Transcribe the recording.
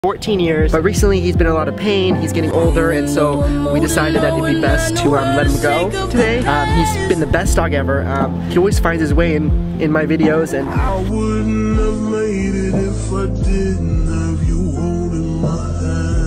14 years, but recently he's been in a lot of pain, he's getting older, and so we decided that it'd be best to let him go today. He's been the best dog ever. He always finds his way in my videos, and I wouldn't have made it if I didn't have you holding my hand.